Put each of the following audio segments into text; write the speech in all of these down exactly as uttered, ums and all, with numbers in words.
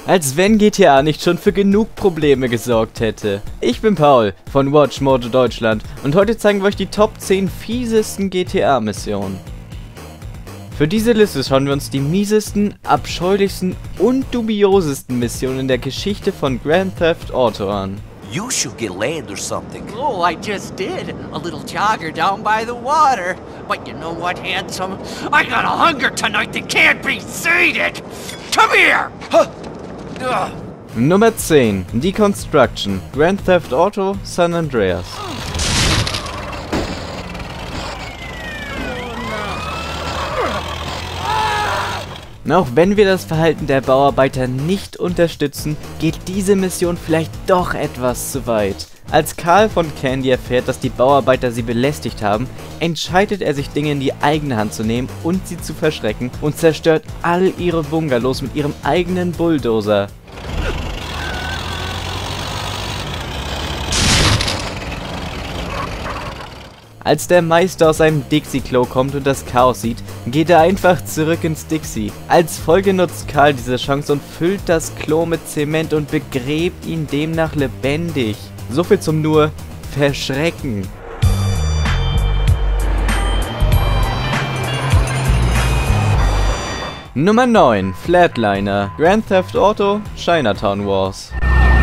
Als wenn G T A nicht schon für genug Probleme gesorgt hätte. Ich bin Paul von WatchMojo Deutschland und heute zeigen wir euch die Top zehn fiesesten G T A-Missionen. Für diese Liste schauen wir uns die miesesten, abscheulichsten und dubiosesten Missionen in der Geschichte von Grand Theft Auto an. You should get laid or something. Oh, I just did. A little jogger down by the water. But you know what, handsome? I got a hunger tonight that can't be sated. Come here! Huh. Ugh. Nummer zehn. Deconstruction. Grand Theft Auto San Andreas. Auch wenn wir das Verhalten der Bauarbeiter nicht unterstützen, geht diese Mission vielleicht doch etwas zu weit. Als Carl von Candy erfährt, dass die Bauarbeiter sie belästigt haben, entscheidet er sich, Dinge in die eigene Hand zu nehmen und sie zu verschrecken und zerstört all ihre Bungalows mit ihrem eigenen Bulldozer. Als der Meister aus seinem Dixie-Klo kommt und das Chaos sieht, geht er einfach zurück ins Dixie. Als Folge nutzt Carl diese Chance und füllt das Klo mit Zement und begräbt ihn demnach lebendig. So viel zum nur Verschrecken. Nummer neun. Flatliner. Grand Theft Auto Chinatown Wars.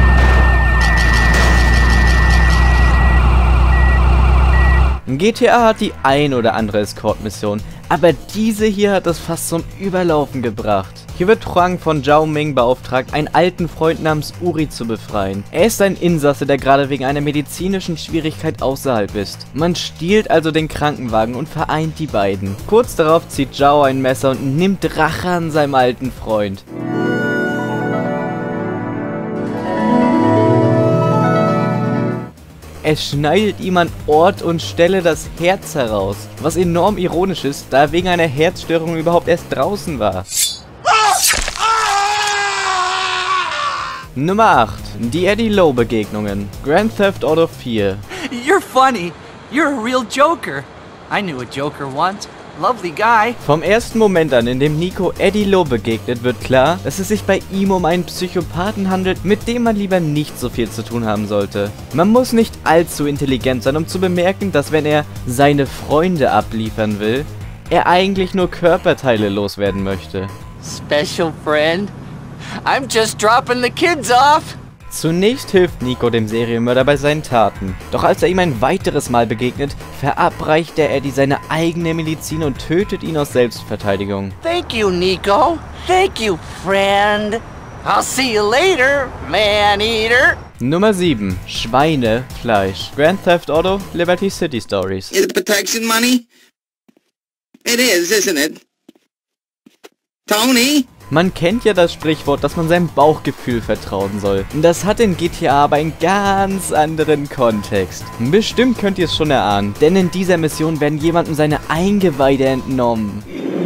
G T A hat die ein oder andere Escort-Mission, aber diese hier hat es fast zum Überlaufen gebracht. Hier wird Huang von Zhao Ming beauftragt, einen alten Freund namens Uri zu befreien. Er ist ein Insasse, der gerade wegen einer medizinischen Schwierigkeit außerhalb ist. Man stiehlt also den Krankenwagen und vereint die beiden. Kurz darauf zieht Zhao ein Messer und nimmt Rache an seinem alten Freund. Er schneidet ihm an Ort und Stelle das Herz heraus, was enorm ironisch ist, da er wegen einer Herzstörung überhaupt erst draußen war. Nummer acht. Die Eddie Lowe Begegnungen. Grand Theft Auto vier. You're funny. You're a real Joker. I knew a Joker once. Lovely guy. Vom ersten Moment an, in dem Nico Eddie Lowe begegnet, wird klar, dass es sich bei ihm um einen Psychopathen handelt, mit dem man lieber nicht so viel zu tun haben sollte. Man muss nicht allzu intelligent sein, um zu bemerken, dass wenn er seine Freunde abliefern will, er eigentlich nur Körperteile loswerden möchte. Special friend. I'm just dropping the kids off. Zunächst hilft Nico dem Serienmörder bei seinen Taten. Doch als er ihm ein weiteres Mal begegnet, verabreicht der Eddie seine eigene Medizin und tötet ihn aus Selbstverteidigung. Thank you, Nico. Thank you, friend. I'll see you later, man-eater. Nummer sieben. Schweinefleisch. Grand Theft Auto Liberty City Stories. Is it protection money? It is, isn't it? Tony? Man kennt ja das Sprichwort, dass man seinem Bauchgefühl vertrauen soll. Das hat in G T A aber einen ganz anderen Kontext. Bestimmt könnt ihr es schon erahnen, denn in dieser Mission werden jemandem seine Eingeweide entnommen.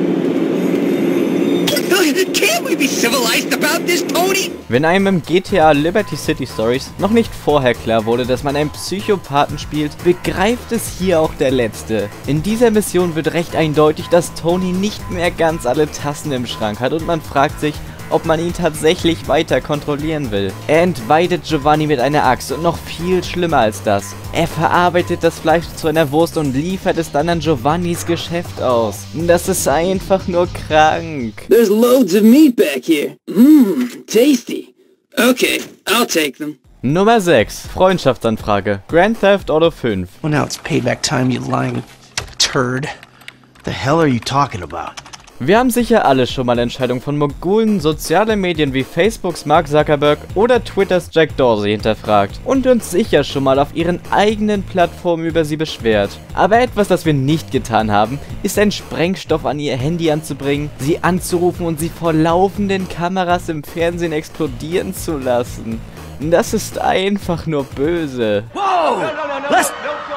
Can't we be civilized about this, Tony? Wenn einem im G T A Liberty City Stories noch nicht vorher klar wurde, dass man einen Psychopathen spielt, begreift es hier auch der Letzte. In dieser Mission wird recht eindeutig, dass Tony nicht mehr ganz alle Tassen im Schrank hat und man fragt sich, ob man ihn tatsächlich weiter kontrollieren will. Er entweidet Giovanni mit einer Axt und noch viel schlimmer als das. Er verarbeitet das Fleisch zu einer Wurst und liefert es dann an Giovannis Geschäft aus. Das ist einfach nur krank. There's loads of meat back here. Mmm, tasty. Okay, I'll take them. Nummer sechs. Freundschaftsanfrage. Grand Theft Auto fünf. Well, now it's payback time, you lying turd. The hell are you talking about? Wir haben sicher alle schon mal Entscheidungen von Mogulen soziale Medien wie Facebooks Mark Zuckerberg oder Twitters Jack Dorsey hinterfragt und uns sicher schon mal auf ihren eigenen Plattformen über sie beschwert. Aber etwas, das wir nicht getan haben, ist einen Sprengstoff an ihr Handy anzubringen, sie anzurufen und sie vor laufenden Kameras im Fernsehen explodieren zu lassen. Das ist einfach nur böse. Whoa! Let's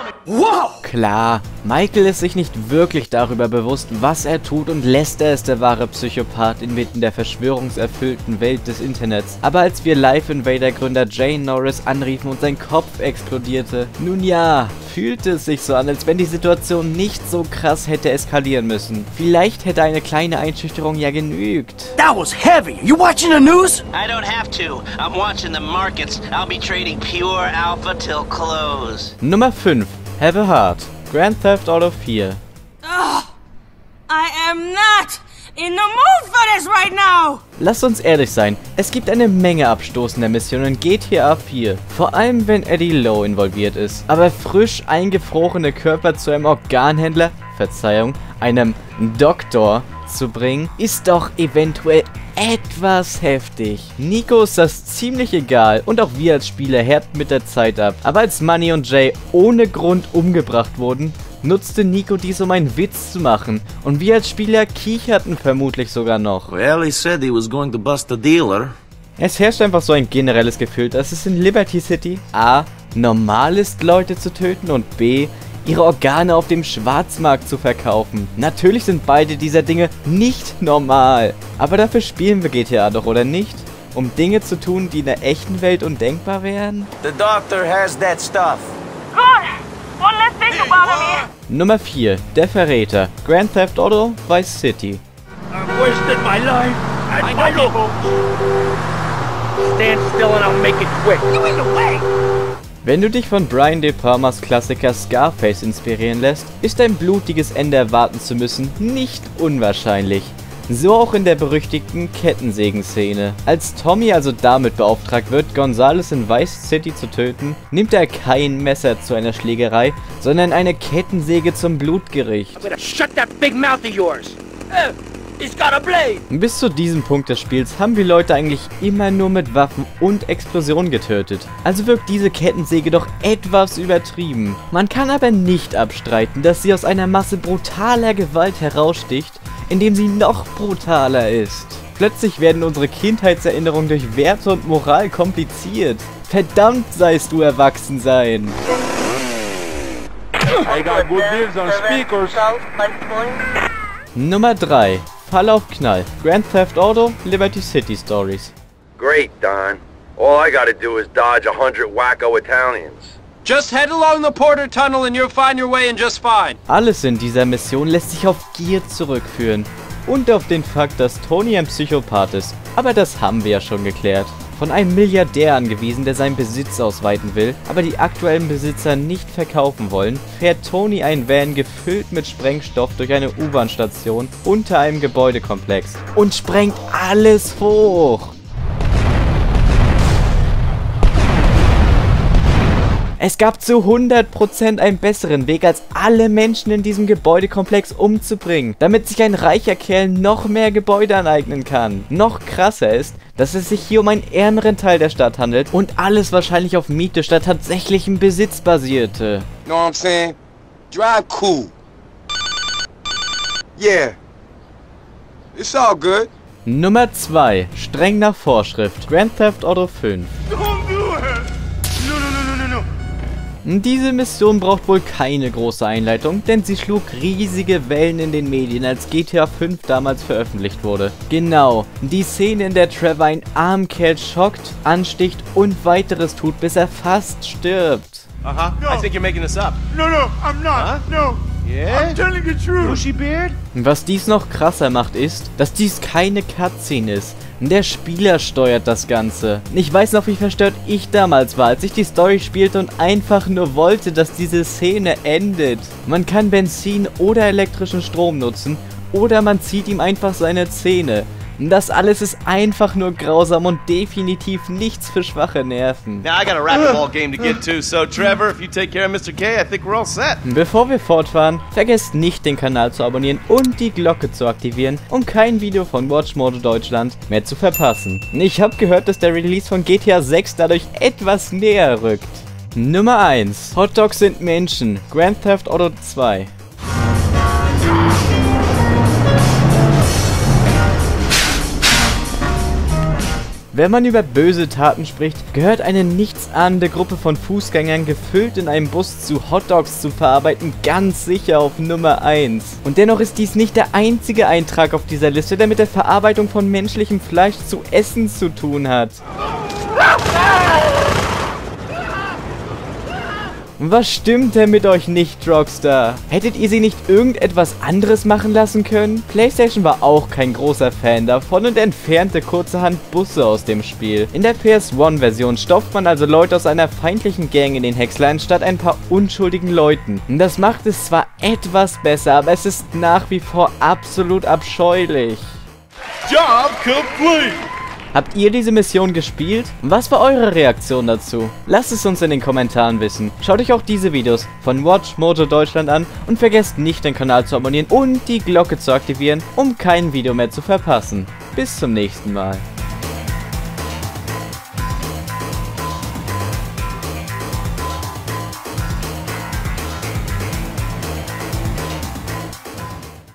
Wow! Klar, Michael ist sich nicht wirklich darüber bewusst, was er tut, und Lester ist der wahre Psychopath inmitten der verschwörungserfüllten Welt des Internets. Aber als wir Life Invader Gründer Jay Norris anriefen und sein Kopf explodierte, nun ja, fühlte es sich so an, als wenn die Situation nicht so krass hätte eskalieren müssen. Vielleicht hätte eine kleine Einschüchterung ja genügt. That was heavy. You watching the news? I don't have to. I'm watching the markets. I'll be trading pure alpha till close. Nummer fünf. Have a Heart. Grand Theft Auto vier. Ugh, I am not in the mood for this right now! Lasst uns ehrlich sein, es gibt eine Menge abstoßender Missionen in G T A vier. Vor allem, wenn Eddie Lowe involviert ist. Aber frisch eingefrorene Körper zu einem Organhändler, Verzeihung, einem Doktor zu bringen, ist doch eventuell etwas heftig. Nico ist das ziemlich egal und auch wir als Spieler härten mit der Zeit ab. Aber als Money und Jay ohne Grund umgebracht wurden, nutzte Nico dies, um einen Witz zu machen. Und wir als Spieler kicherten vermutlich sogar noch. Well, he said he was going to bust a dealer. Es herrscht einfach so ein generelles Gefühl, dass es in Liberty City A. normal ist, Leute zu töten, und B. ihre Organe auf dem Schwarzmarkt zu verkaufen. Natürlich sind beide dieser Dinge nicht normal. Aber dafür spielen wir G T A doch, oder nicht? Um Dinge zu tun, die in der echten Welt undenkbar wären? The doctor has that stuff. Good! One less thing to bother me! Nummer vier. Der Verräter. Grand Theft Auto Vice City. I've wasted my life and my local. Stand still and I'll make it quick. You in the way! Wenn du dich von Brian De Palmas Klassiker Scarface inspirieren lässt, ist ein blutiges Ende erwarten zu müssen nicht unwahrscheinlich. So auch in der berüchtigten Kettensägen-Szene. Als Tommy also damit beauftragt wird, Gonzales in Vice City zu töten, nimmt er kein Messer zu einer Schlägerei, sondern eine Kettensäge zum Blutgericht. I'm gonna shut that big mouth of yours. Uh, he's got a blade. Bis zu diesem Punkt des Spiels haben wir Leute eigentlich immer nur mit Waffen und Explosionen getötet. Also wirkt diese Kettensäge doch etwas übertrieben. Man kann aber nicht abstreiten, dass sie aus einer Masse brutaler Gewalt heraussticht, indem sie noch brutaler ist. Plötzlich werden unsere Kindheitserinnerungen durch Werte und Moral kompliziert. Verdammt seist du erwachsen sein. I got good deals on speakers. Nummer drei. Fall auf Knall. Grand Theft Auto Liberty City Stories. Great, Don. All I gotta do is dodge a hundred wacko Italians. Just head along the Porter Tunnel and you'll find your way in just fine. Alles in dieser Mission lässt sich auf Gier zurückführen. Und auf den Fakt, dass Tony ein Psychopath ist. Aber das haben wir ja schon geklärt. Von einem Milliardär angewiesen, der seinen Besitz ausweiten will, aber die aktuellen Besitzer nicht verkaufen wollen, fährt Tony ein Van gefüllt mit Sprengstoff durch eine U-Bahn-Station unter einem Gebäudekomplex und sprengt alles hoch. Es gab zu hundert Prozent einen besseren Weg, als alle Menschen in diesem Gebäudekomplex umzubringen, damit sich ein reicher Kerl noch mehr Gebäude aneignen kann. Noch krasser ist, dass es sich hier um einen ärmeren Teil der Stadt handelt und alles wahrscheinlich auf Miete statt tatsächlichem Besitz basierte. Know what I'm saying? Drive cool. Yeah. It's all good. Nummer zwei. Streng nach Vorschrift. Grand Theft Auto fünf. Diese Mission braucht wohl keine große Einleitung, denn sie schlug riesige Wellen in den Medien, als G T A fünf damals veröffentlicht wurde. Genau, die Szene, in der Trevor einen armen Kerl schockt, ansticht und weiteres tut, bis er fast stirbt. Uh-huh. No. I think you're making this up. No, no, I'm not. Huh? No. Yeah? I'm telling the truth. Bushy beard? Was dies noch krasser macht, ist, dass dies keine Cutscene ist. Der Spieler steuert das Ganze. Ich weiß noch, wie verstört ich damals war, als ich die Story spielte und einfach nur wollte, dass diese Szene endet. Man kann Benzin oder elektrischen Strom nutzen oder man zieht ihm einfach seine Zähne. Das alles ist einfach nur grausam und definitiv nichts für schwache Nerven. Now I got a racquetball game to get to, so Trevor, if you take care of Mister K, I think we're all set. Bevor wir fortfahren, vergesst nicht den Kanal zu abonnieren und die Glocke zu aktivieren, um kein Video von WatchMojo Deutschland mehr zu verpassen. Ich habe gehört, dass der Release von G T A sechs dadurch etwas näher rückt. Nummer eins. Hot Dogs sind Menschen. Grand Theft Auto zwei. Wenn man über böse Taten spricht, gehört eine nichtsahnende Gruppe von Fußgängern gefüllt in einem Bus zu Hotdogs zu verarbeiten ganz sicher auf Nummer eins. Und dennoch ist dies nicht der einzige Eintrag auf dieser Liste, der mit der Verarbeitung von menschlichem Fleisch zu essen zu tun hat. Was stimmt denn mit euch nicht, Rockstar? Hättet ihr sie nicht irgendetwas anderes machen lassen können? PlayStation war auch kein großer Fan davon und entfernte kurzerhand Busse aus dem Spiel. In der P S eins Version stopft man also Leute aus einer feindlichen Gang in den Häcksler anstatt ein paar unschuldigen Leuten. Das macht es zwar etwas besser, aber es ist nach wie vor absolut abscheulich. Job complete! Habt ihr diese Mission gespielt? Was war eure Reaktion dazu? Lasst es uns in den Kommentaren wissen. Schaut euch auch diese Videos von Watch Mojo Deutschland an und vergesst nicht, den Kanal zu abonnieren und die Glocke zu aktivieren, um kein Video mehr zu verpassen. Bis zum nächsten Mal.